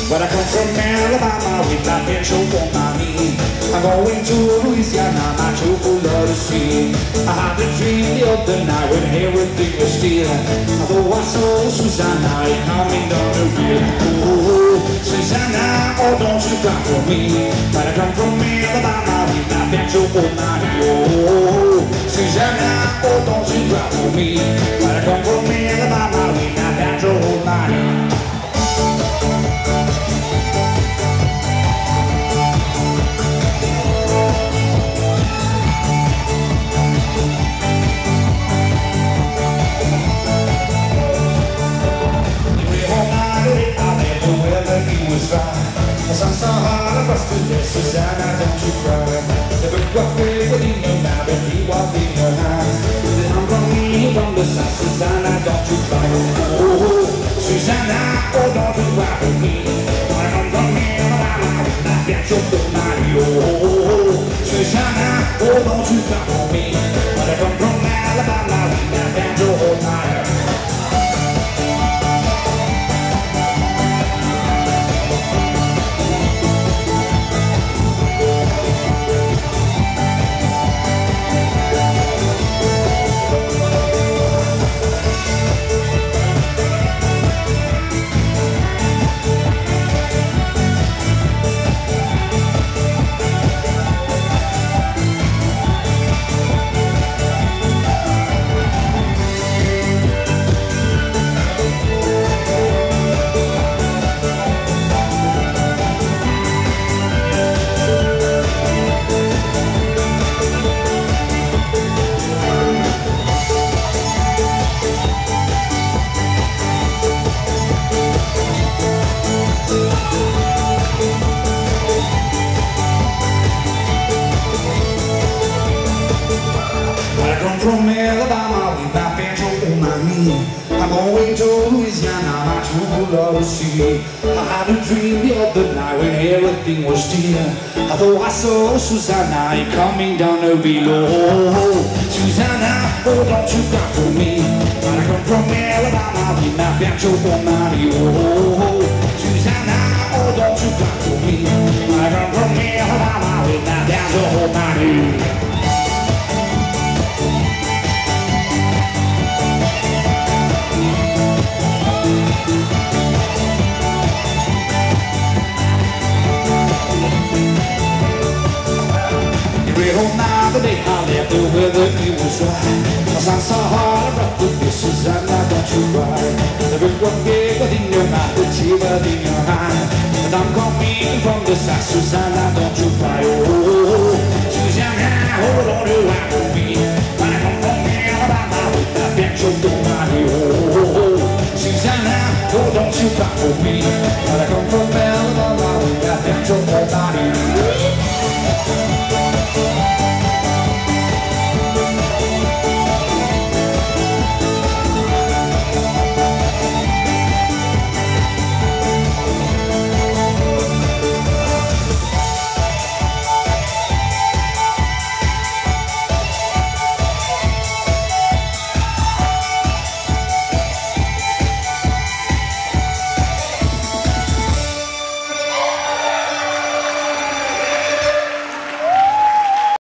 But I come from Alabama with my petrol on my knee. I'm going to Louisiana, my true full of the sea. I had a dream the other night when everything was still. Although I saw Susanna coming down the hill. Oh, Susanna, oh don't you cry for me. But I come from Alabama with my petrol on my knee. Oh, Susanna, oh don't you cry for me. But I come from Alabama with my petrol on my knee. The sun's so hard across the west, Susanna, don't you cry. The book walked away in your mouth and he walked in your hands. Then I'm coming from the south, Susanna, don't you cry. Oh, Susanna, oh, don't you cry for me. When I come from here, I get your money. Oh, Susanna, oh, don't you cry for me. When I come from Alabama, I get your money. From Alabama with my petrol on my knee. I'm going to Louisiana, my true love to see. I had a dream the other night when everything was still. Although I saw Susanna coming down the below. Susanna, oh don't you cry for me. But I come from Alabama with my petrol on my knee. Oh, Susanna, oh don't you cry for me. But I come from Alabama with my petrol on my knee. The day I left the weather, it was right. The sun so hard, I brought the kisses, Susanna, don't you cry. The big one bigger in your mouth, the cheaper in your hand. And I'm coming from the south, Susanna, don't you cry. Oh,